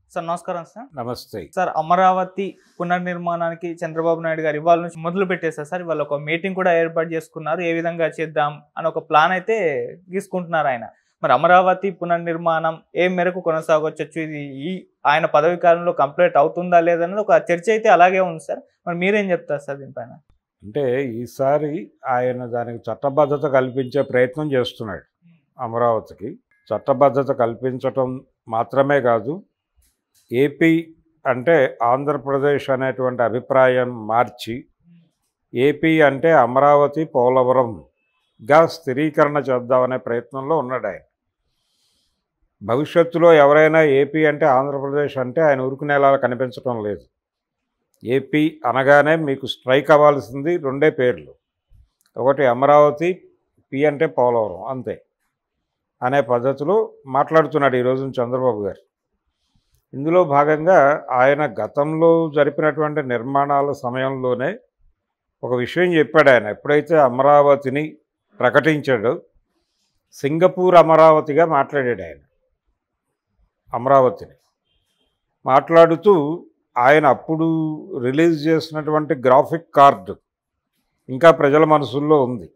Sir నమస్కారం sir. నమస్తే sir Amaravati పునర్నిర్మాణానికి చంద్రబాబు నాయుడు గారు ఇవాళ నుంచి మొదలు పెట్టేశారు సార్. ఇవాళ ఒక మీటింగ్ కూడా ఏర్పాటు చేసుకున్నారు. ఏ విధంగా చేద్దాం అని ఒక ప్లాన్ అయితే గీసుకుంటున్నారు ఆయన. మరి అమరావతి పునర్నిర్మాణం ఏ మేరకు కొనసాగొచ్చు, ఇది ఆయన పదవి కాలంలో కంప్లీట్ అవుతుందా లేదనేది ఒక చర్చ అయితే అలాగే ఉంది సార్. మరి మీరేం చెప్తారు సార్ దీనిపైన? అంటే ఈసారి ఆయన దానికి చట్టబద్ధత కల్పించే ప్రయత్నం చేస్తున్నాడు. అమరావతికి చట్టబద్ధత కల్పించటం మాత్రమే కాదు, ఏపీ అంటే ఆంధ్రప్రదేశ్ అనేటువంటి అభిప్రాయం మార్చి ఏపీ అంటే అమరావతి పోలవరంగా స్థిరీకరణ చేద్దామనే ప్రయత్నంలో ఉన్నాడు ఆయన. భవిష్యత్తులో ఎవరైనా ఏపీ అంటే ఆంధ్రప్రదేశ్ అంటే ఆయన ఊరుకునేలా కనిపించడం లేదు. ఏపీ అనగానే మీకు స్ట్రైక్ అవ్వాల్సింది రెండే పేర్లు, ఒకటి అమరావతి, పి అంటే పోలవరం, అంతే అనే పద్ధతిలో మాట్లాడుతున్నాడు ఈరోజు చంద్రబాబు గారు. ఇందులో భాగంగా ఆయన గతంలో జరిపినటువంటి నిర్మాణాల సమయంలోనే ఒక విషయం చెప్పాడు. ఆయన ఎప్పుడైతే అమరావతిని ప్రకటించాడో సింగపూర్ అమరావతిగా మాట్లాడాడు ఆయన. అమరావతిని మాట్లాడుతూ ఆయన అప్పుడు రిలీజ్ చేసినటువంటి గ్రాఫిక్ కార్డు ఇంకా ప్రజల మనసుల్లో ఉంది.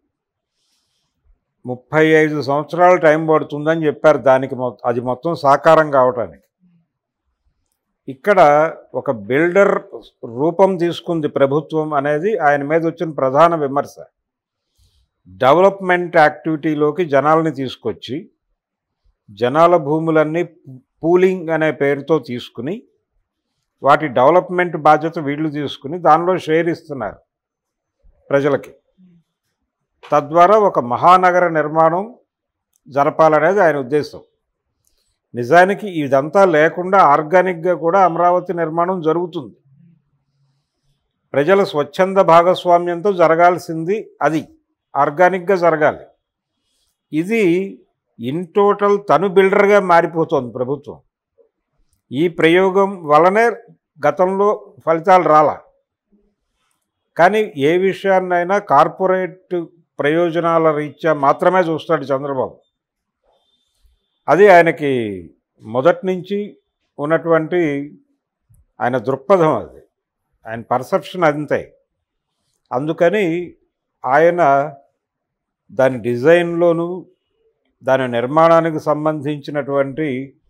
35 సంవత్సరాల టైం పడుతుందని చెప్పారు దానికి, అది మొత్తం సాకారం కావటానికి. ఇక్కడ ఒక బిల్డర్ రూపం తీసుకుంది ప్రభుత్వం అనేది ఆయన మీద వచ్చిన ప్రధాన విమర్శ. డెవలప్మెంట్ యాక్టివిటీలోకి జనాల్ని తీసుకొచ్చి జనాల భూములన్నీ పూలింగ్ అనే పేరుతో తీసుకుని వాటి డెవలప్మెంట్ బాధ్యత వీళ్ళు తీసుకుని దానిలో షేర్ ఇస్తున్నారు ప్రజలకి. తద్వారా ఒక మహానగర నిర్మాణం జరపాలనేది ఆయన ఉద్దేశం. నిజానికి ఇదంతా లేకుండా ఆర్గానిక్గా కూడా అమరావతి నిర్మాణం జరుగుతుంది. ప్రజల స్వచ్ఛంద భాగస్వామ్యంతో జరగాల్సింది అది ఆర్గానిక్గా జరగాలి. ఇది ఇన్ టోటల్ తను బిల్డర్గా మారిపోతుంది ప్రభుత్వం. ఈ ప్రయోగం వలనే గతంలో ఫలితాలు రాలా. కానీ ఏ విషయాన్నైనా కార్పొరేట్ ప్రయోజనాల రీత్యా మాత్రమే చూస్తాడు చంద్రబాబు. అది ఆయనకి మొదటి నుంచి ఉన్నటువంటి ఆయన దృక్పథం, అది ఆయన పర్సెప్షన్ అంతే. అందుకని ఆయన దాని డిజైన్లోనూ దాని నిర్మాణానికి సంబంధించినటువంటి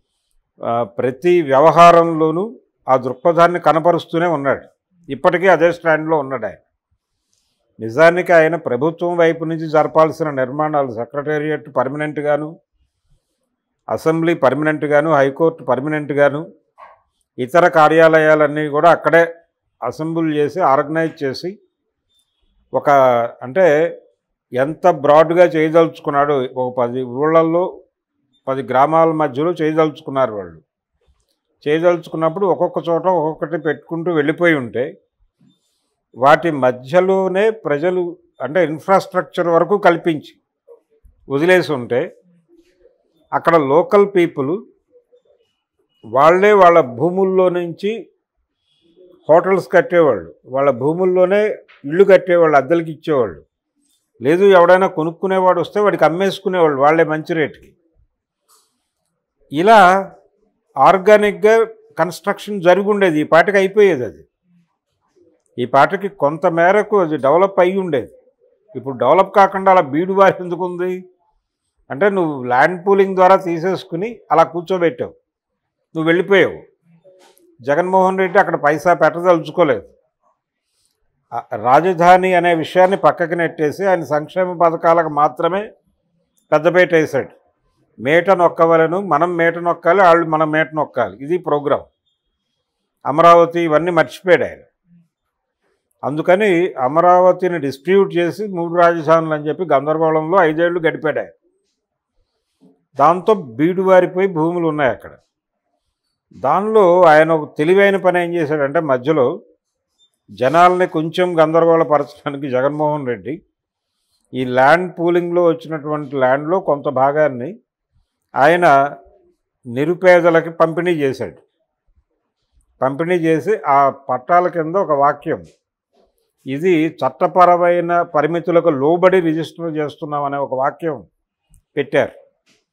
ప్రతి వ్యవహారంలోనూ ఆ దృక్పథాన్ని కనపరుస్తూనే ఉన్నాడు. ఇప్పటికీ అదే స్టాండ్లో ఉన్నాడు ఆయన. నిజానికి ఆయన ప్రభుత్వం వైపు నుంచి జరపాల్సిన నిర్మాణాలు సెక్రటేరియట్ పర్మనెంట్ గాను, అసెంబ్లీ పర్మనెంట్ గాను, హైకోర్టు పర్మనెంట్ గాను, ఇతర కార్యాలయాలన్నీ కూడా అక్కడే అసెంబుల్ చేసి ఆర్గనైజ్ చేసి ఒక అంటే ఎంత బ్రాడ్గా చేయదలుచుకున్నాడు. ఒక 10 ఊళ్ళల్లో 10 గ్రామాల మధ్యలో చేయదలుచుకున్నారు వాళ్ళు. చేయదలుచుకున్నప్పుడు ఒక్కొక్క చోట ఒక్కొక్కటి పెట్టుకుంటూ వెళ్ళిపోయి ఉంటే వాటి మధ్యలోనే ప్రజలు అంటే ఇన్ఫ్రాస్ట్రక్చర్ వరకు కల్పించి వదిలేసి ఉంటే అక్కడ లోకల్ పీపుల్ వాళ్ళే వాళ్ళ భూముల్లో నుంచి హోటల్స్ కట్టేవాళ్ళు, వాళ్ళ భూముల్లోనే ఇళ్ళు కట్టేవాళ్ళు, అద్దెలకి ఇచ్చేవాళ్ళు. లేదు ఎవడైనా కొనుక్కునేవాడు వస్తే వాడికి అమ్మేసుకునేవాళ్ళు వాళ్ళే మంచి రేటుకి. ఇలా ఆర్గానిక్గా కన్స్ట్రక్షన్ జరిగి ఉండేది. ఈ పాటికి అయిపోయేది. అది ఈ పాటికి కొంత మేరకు అది డెవలప్ అయ్యి ఉండేది. ఇప్పుడు డెవలప్ కాకుండా అలా బీడువారి ఎందుకు ఉంది అంటే నువ్వు ల్యాండ్ పూలింగ్ ద్వారా తీసేసుకుని అలా కూర్చోబెట్టావు, నువ్వు వెళ్ళిపోయావు. జగన్మోహన్ రెడ్డి అక్కడ పైసా పెట్టదలుచుకోలేదు. రాజధాని అనే విషయాన్ని పక్కకి నెట్టేసి ఆయన సంక్షేమ పథకాలకు మాత్రమే పెద్దపేట వేశాడు. మేట నొక్కవలను, మనం మేట నొక్కాలి, వాళ్ళు మనం మేట నొక్కాలి, ఇది ప్రోగ్రాం. అమరావతి ఇవన్నీ మర్చిపోయాడు ఆయన. అందుకని అమరావతిని డిస్ప్యూట్ చేసి 3 రాజధానులు అని చెప్పి గందరగోళంలో 5 ఏళ్ళు గడిపాడు ఆయన. దాంతో బీడువారిపోయి భూములు ఉన్నాయి అక్కడ. దానిలో ఆయన ఒక తెలివైన పని ఏం చేశాడంటే మధ్యలో జనాల్ని కొంచెం గందరగోళపరచడానికి జగన్మోహన్ రెడ్డి ఈ ల్యాండ్ పూలింగ్లో వచ్చినటువంటి ల్యాండ్లో కొంత భాగాన్ని ఆయన నిరుపేదలకి పంపిణీ చేశాడు. పంపిణీ చేసి ఆ పట్టాల కింద ఒక వాక్యం, ఇది చట్టపరమైన పరిమితులకు లోబడి రిజిస్టర్ చేస్తున్నామనే ఒక వాక్యం పెట్టారు.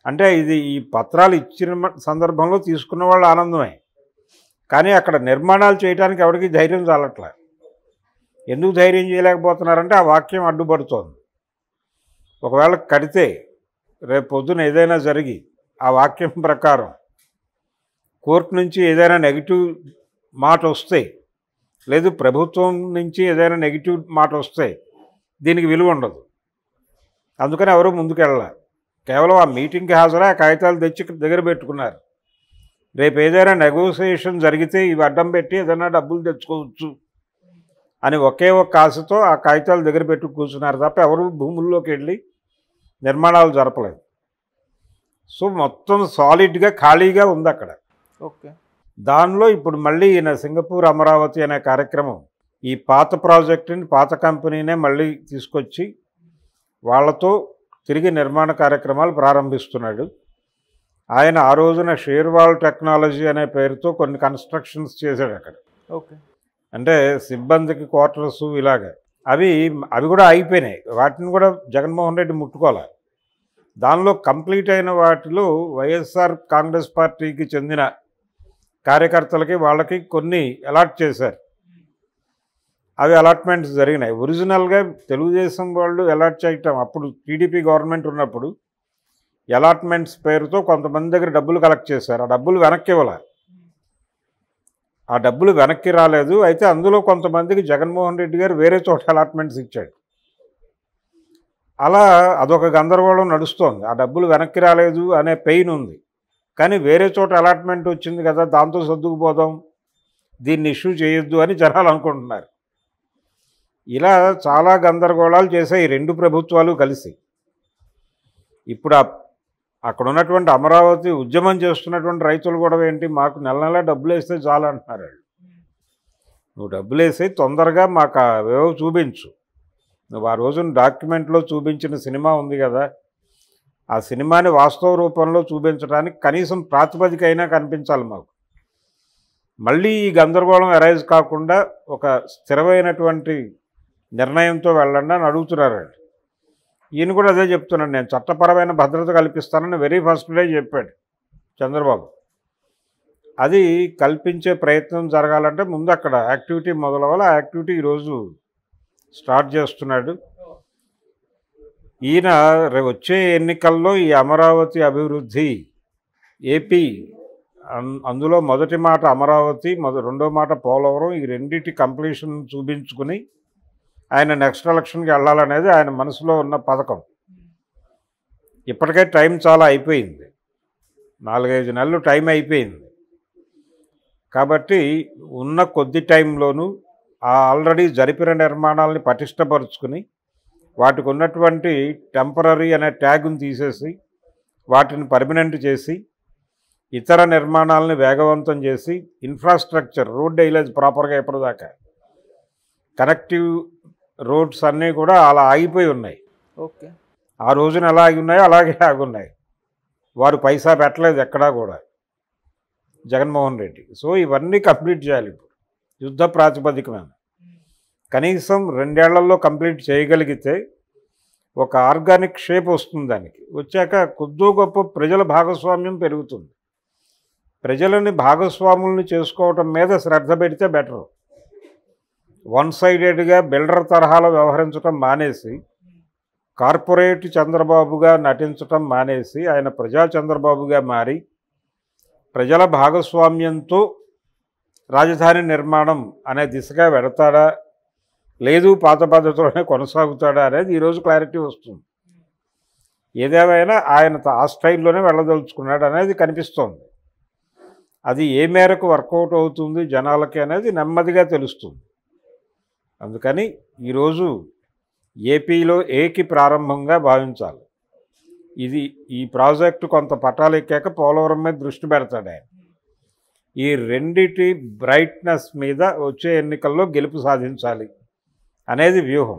అంటే ఇది ఈ పత్రాలు ఇచ్చిన సందర్భంలో తీసుకున్న వాళ్ళు ఆనందమే, కానీ అక్కడ నిర్మాణాలు చేయడానికి ఎవరికి ధైర్యం చాలట్లే. ఎందుకు ధైర్యం చేయలేకపోతున్నారంటే ఆ వాక్యం అడ్డుపడుతోంది. ఒకవేళ కడితే రేపు పొద్దున ఏదైనా జరిగి ఆ వాక్యం ప్రకారం కోర్టు నుంచి ఏదైనా నెగిటివ్ మాట వస్తే, లేదు ప్రభుత్వం నుంచి ఏదైనా నెగిటివ్ మాట వస్తే దీనికి విలువ ఉండదు. అందుకని ఎవరు ముందుకెళ్ళాలి. కేవలం ఆ మీటింగ్కి హాజరై ఆ కాగితాలు తెచ్చి దగ్గర పెట్టుకున్నారు. రేపు ఏదైనా నెగోసియేషన్ జరిగితే ఇవి అడ్డం పెట్టి ఏదైనా డబ్బులు తెచ్చుకోవచ్చు అని ఒకే ఒక్క ఆశతో ఆ కాగితాలు దగ్గర పెట్టి కూర్చున్నారు తప్ప ఎవరు భూముల్లోకి వెళ్ళి నిర్మాణాలు జరపలేదు. సో మొత్తం సాలిడ్గా ఖాళీగా ఉంది అక్కడ. ఓకే. దానిలో ఇప్పుడు మళ్ళీ ఈయన సింగపూర్ అమరావతి అనే కార్యక్రమం ఈ పాత ప్రాజెక్టుని పాత కంపెనీనే మళ్ళీ తీసుకొచ్చి వాళ్ళతో తిరిగి నిర్మాణ కార్యక్రమాలు ప్రారంభిస్తున్నాడు. ఆయన ఆ రోజున షేర్వాల్ టెక్నాలజీ అనే పేరుతో కొన్ని కన్స్ట్రక్షన్స్ చేశాడు అక్కడ. ఓకే. అంటే సిబ్బందికి క్వార్టర్స్ ఇలాగ అవి కూడా అయిపోయినాయి. వాటిని కూడా జగన్మోహన్ రెడ్డి ముట్టుకోవాలి. దానిలో కంప్లీట్ అయిన వాటిలో వైఎస్ఆర్ కాంగ్రెస్ పార్టీకి చెందిన కార్యకర్తలకి వాళ్ళకి కొన్ని అలాట్ చేశారు. అవి అలాట్మెంట్స్ జరిగినాయి. ఒరిజినల్గా తెలుగుదేశం వాళ్ళు అలాట్ చేయటం అప్పుడు టీడీపీ గవర్నమెంట్ ఉన్నప్పుడు అలాట్మెంట్స్ పేరుతో కొంతమంది దగ్గర డబ్బులు కలెక్ట్ చేశారు. ఆ డబ్బులు వెనక్కి ఇవ్వాలి. ఆ డబ్బులు వెనక్కి రాలేదు. అయితే అందులో కొంతమందికి జగన్మోహన్ రెడ్డి గారు వేరే చోట అలాట్మెంట్స్ ఇచ్చాడు. అలా అదొక గందరగోళం నడుస్తోంది. ఆ డబ్బులు వెనక్కి రాలేదు అనే పెయిన్ ఉంది, కానీ వేరే చోట అలాట్మెంట్ వచ్చింది కదా, దాంతో సర్దుకుపోదాం, దీన్ని ఇష్యూ చేయొద్దు అని జనాలు అనుకుంటున్నారు. ఇలా చాలా గందరగోళాలు చేశాయి ఈ రెండు ప్రభుత్వాలు కలిసి. ఇప్పుడు అక్కడ ఉన్నటువంటి అమరావతి ఉద్యమం చేస్తున్నటువంటి రైతులు కూడా ఏంటి, మాకు నెల నెల డబ్బులు వేస్తే చాలు అంటున్నారు. నువ్వు డబ్బులు వేసి తొందరగా మాకు అవేవో చూపించు. నువ్వు ఆ రోజున డాక్యుమెంట్లో చూపించిన సినిమా ఉంది కదా, ఆ సినిమాని వాస్తవ రూపంలో చూపించడానికి కనీసం ప్రాతిపదిక అయినా కనిపించాలి మాకు. మళ్ళీ ఈ గందరగోళం అరైజ్ కాకుండా ఒక స్థిరమైనటువంటి నిర్ణయంతో వెళ్ళండి అని అడుగుతున్నారండి. ఈయన కూడా అదే చెప్తున్నాడు, నేను చట్టపరమైన భద్రత కల్పిస్తానని వెరీ ఫస్ట్ డే చెప్పాడు చంద్రబాబు. అది కల్పించే ప్రయత్నం జరగాలంటే ముందు అక్కడ యాక్టివిటీ మొదలవ్వాలి. ఆ యాక్టివిటీ ఈరోజు స్టార్ట్ చేస్తున్నాడు ఈయన. వచ్చే ఎన్నికల్లో ఈ అమరావతి అభివృద్ధి ఏపీ, అందులో మొదటి మాట అమరావతి, రెండో మాట పోలవరం, ఈ రెండింటి కంప్లీషన్ చూపించుకుని ఆయన నెక్స్ట్ ఎలక్షన్కి వెళ్ళాలనేది ఆయన మనసులో ఉన్న పథకం. ఇప్పటికే టైం చాలా అయిపోయింది, 4-5 నెలలు టైం అయిపోయింది. కాబట్టి ఉన్న కొద్ది టైంలోనూ ఆల్రెడీ జరిపిన నిర్మాణాలని పటిష్టపరుచుకుని వాటికి ఉన్నటువంటి టెంపరరీ అనే ట్యాగ్ను తీసేసి వాటిని పర్మనెంట్ చేసి ఇతర నిర్మాణాలను వేగవంతం చేసి ఇన్ఫ్రాస్ట్రక్చర్, రోడ్ డైలేజ్ ప్రాపర్గా ఎప్పటిదాకా కనెక్టివ్ రోడ్స్ అన్నీ కూడా అలా ఆగిపోయి ఉన్నాయి. ఓకే. ఆ రోజున ఎలా ఆగి ఉన్నాయో అలాగే ఆగున్నాయి. వారు పైసా పెట్టలేదు ఎక్కడా కూడా జగన్మోహన్ రెడ్డి. సో ఇవన్నీ కంప్లీట్ చేయాలి ఇప్పుడు యుద్ధ ప్రాతిపదిక మీద. కనీసం 2 ఏళ్లలో కంప్లీట్ చేయగలిగితే ఒక ఆర్గానిక్ షేప్ వస్తుంది. దానికి వచ్చాక కొద్దో గొప్ప ప్రజల భాగస్వామ్యం పెరుగుతుంది. ప్రజలని భాగస్వాములను చేసుకోవటం మీద శ్రద్ధ పెడితే బెటరు. వన్ సైడెడ్గా బిల్డర్ తరహాలో వ్యవహరించడం మానేసి కార్పొరేట్ చంద్రబాబుగా నటించటం మానేసి ఆయన ప్రజా చంద్రబాబుగా మారి ప్రజల భాగస్వామ్యంతో రాజధాని నిర్మాణం అనే దిశగా వెడతాడా, లేదు పాత పద్ధతిలోనే కొనసాగుతాడా అనేది ఈరోజు క్లారిటీ వస్తుంది. ఏదేమైనా ఆయన ఆ స్టైల్లోనే వెళ్ళదలుచుకున్నాడు అనేది కనిపిస్తోంది. అది ఏ మేరకు వర్కౌట్ అవుతుంది జనాలకి అనేది నెమ్మదిగా తెలుస్తుంది. అందుకని ఈరోజు ఏపీలో ఏకి ప్రారంభంగా భావించాలి. ఈ ప్రాజెక్టు కొంత పట్టాలు ఎక్కాక పోలవరం మీద దృష్టి పెడతాడు ఆయన. ఈ రెండిటి బ్రైట్నెస్ మీద వచ్చే ఎన్నికల్లో గెలుపు సాధించాలి అనేది వ్యూహం.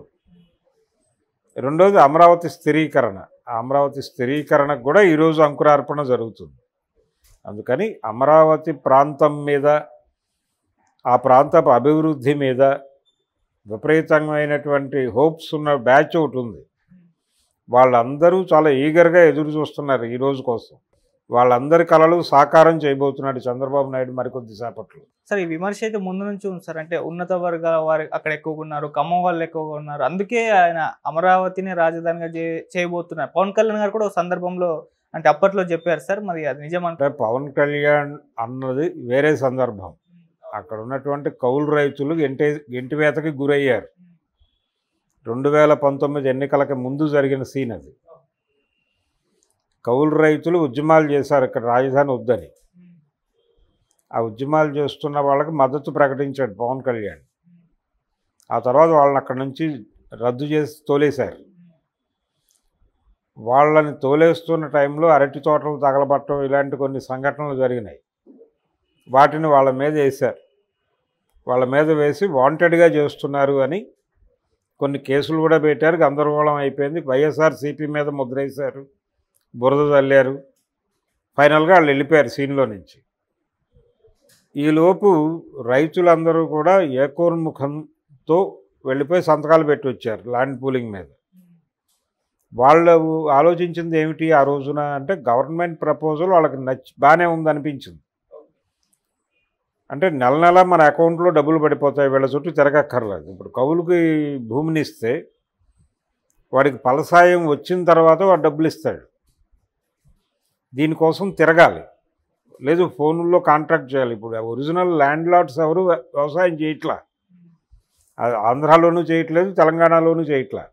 రెండోది అమరావతి స్థిరీకరణ. అమరావతి స్థిరీకరణకు కూడా ఈరోజు అంకురార్పణ జరుగుతుంది. అందుకని అమరావతి ప్రాంతం మీద, ఆ ప్రాంతపు అభివృద్ధి మీద విపరీతమైనటువంటి హోప్స్ ఉన్న బ్యాచ్ ఒకటి ఉంది. వాళ్ళందరూ చాలా ఈగర్గా ఎదురు చూస్తున్నారు ఈ రోజు కోసం. వాళ్ళందరి కలలు సాకారం చేయబోతున్నాడు చంద్రబాబు నాయుడు మరికొద్ది సేపట్లో. సార్ ఈ విమర్శ అయితే ముందు నుంచి ఉంది సార్. అంటే ఉన్నత వర్గాల వారు అక్కడ ఎక్కువగా ఉన్నారు, ఖమ్మం వాళ్ళు ఎక్కువగా ఉన్నారు. అందుకే ఆయన అమరావతిని రాజధానిగా చేయబోతున్నారు. పవన్ కళ్యాణ్ గారు కూడా ఒక సందర్భంలో అంటే అప్పట్లో చెప్పారు సార్. మరి అది నిజమంటే అంటే పవన్ కళ్యాణ్ అన్నది వేరే సందర్భం. అక్కడ ఉన్నటువంటి కౌలు రైతులు ఇంటివేతకి గురయ్యారు. 2019 ఎన్నికలకి ముందు జరిగిన సీన్ అది. కౌలు రైతులు ఉద్యమాలు చేశారు ఇక్కడ రాజధాని వద్దని. ఆ ఉద్యమాలు చేస్తున్న వాళ్ళకి మద్దతు ప్రకటించాడు పవన్ కళ్యాణ్. ఆ తర్వాత వాళ్ళని అక్కడి నుంచి రద్దు చేసి తోలేశారు. వాళ్ళని తోలేస్తున్న టైంలో అరటి తోటలు తగలబట్టడం ఇలాంటి కొన్ని సంఘటనలు జరిగినాయి. వాటిని వాళ్ళ మీద వేశారు. వాళ్ళ మీద వేసి వాంటెడ్గా చేస్తున్నారు అని కొన్ని కేసులు కూడా పెట్టారు. గందరగోళం అయిపోయింది. వైఎస్ఆర్సీపీ మీద ముద్రేశారు, బురద చల్లారు. ఫైనల్గా వాళ్ళు వెళ్ళిపోయారు సీన్లో నుంచి. ఈలోపు రైతులందరూ కూడా ఏకోన్ముఖంతో వెళ్ళిపోయి సంతకాలు పెట్టి వచ్చారు ల్యాండ్ పూలింగ్ మీద. వాళ్ళు ఆలోచించింది ఏమిటి ఆ రోజున అంటే గవర్నమెంట్ ప్రపోజల్ వాళ్ళకి బాగానే ఉందనిపించింది. అంటే నెల నెల మన అకౌంట్లో డబ్బులు పడిపోతాయి, వీళ్ళ చుట్టూ తిరగక్కర్లేదు. ఇప్పుడు కౌలుకి భూమిని ఇస్తే వాడికి ఫలసాయం వచ్చిన తర్వాత వాడు డబ్బులు ఇస్తాడు. దీనికోసం తిరగాలి, లేదు ఫోన్లో కాంట్రాక్ట్ చేయాలి. ఇప్పుడు ఒరిజినల్ ల్యాండ్ లార్డ్స్ ఎవరు వ్యవసాయం చేయట్లా. ఆంధ్రాలోనూ చేయట్లేదు, తెలంగాణలోనూ చేయట్లా.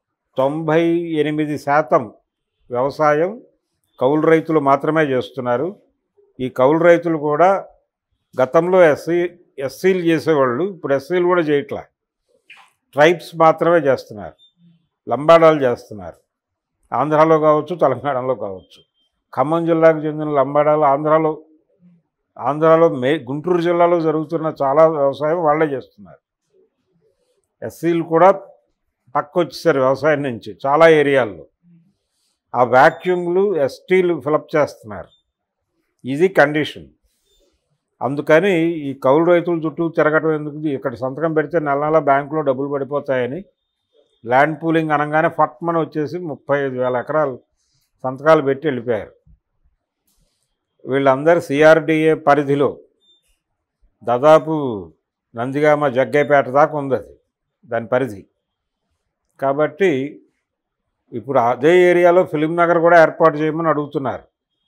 98% వ్యవసాయం కౌలు రైతులు మాత్రమే చేస్తున్నారు. ఈ కౌలు రైతులు కూడా గతంలో ఎస్సీలు చేసేవాళ్ళు, ఇప్పుడు ఎస్సీలు కూడా చేయట్లా. ట్రైబ్స్ మాత్రమే చేస్తున్నారు, లంబాడాలు చేస్తున్నారు. ఆంధ్రాలో కావచ్చు, తెలంగాణలో కావచ్చు. ఖమ్మం జిల్లాకు చెందిన లంబాడాలు ఆంధ్రాలో గుంటూరు జిల్లాలో జరుగుతున్న చాలా వ్యవసాయం వాళ్ళే చేస్తున్నారు. ఎస్సీలు కూడా పక్కొచ్చేసారు వ్యవసాయం నుంచి చాలా ఏరియాల్లో. ఆ వ్యాక్యూమ్లు ఎస్టీలు ఫిలప్ చేస్తున్నారు. ఇది కండిషన్. అందుకని ఈ కౌలు రైతుల చుట్టూ తిరగటం ఎందుకు, ఇక్కడ సంతకం పెడితే నెల నెల బ్యాంకులో డబ్బులు పడిపోతాయని ల్యాండ్ పూలింగ్ అనగానే ఫట్మని వచ్చేసి 35,000 ఎకరాలు సంతకాలు పెట్టి వెళ్ళిపోయారు. వీళ్ళందరూ సిఆర్డిఏ పరిధిలో దాదాపు నందిగామ జగ్గైపేట దాకా ఉంది అది దాని పరిధి. కాబట్టి ఇప్పుడు అదే ఏరియాలో ఫిలిం నగర్ కూడా ఏర్పాటు చేయమని అడుగుతున్నారు.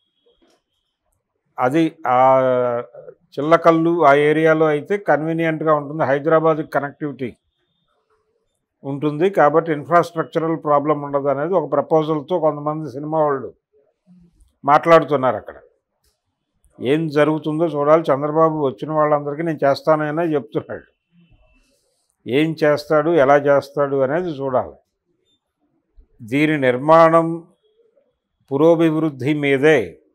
అది ఆ చిల్లకల్లు ఆ ఏరియాలో అయితే కన్వీనియంట్గా ఉంటుంది, హైదరాబాద్కి కనెక్టివిటీ ఉంటుంది. కాబట్టి ఇన్ఫ్రాస్ట్రక్చరల్ ప్రాబ్లం ఉండదు అనేది ఒక ప్రపోజల్తో కొంతమంది సినిమా వాళ్ళు మాట్లాడుతున్నారు. అక్కడ ఏం జరుగుతుందో చూడాలి. చంద్రబాబు వచ్చిన వాళ్ళందరికీ నేను చేస్తాననే చెప్తున్నాడు. ఏం చేస్తాడు, ఎలా చేస్తాడు అనేది చూడాలి. దీని నిర్మాణం పురోభివృద్ధి మీదే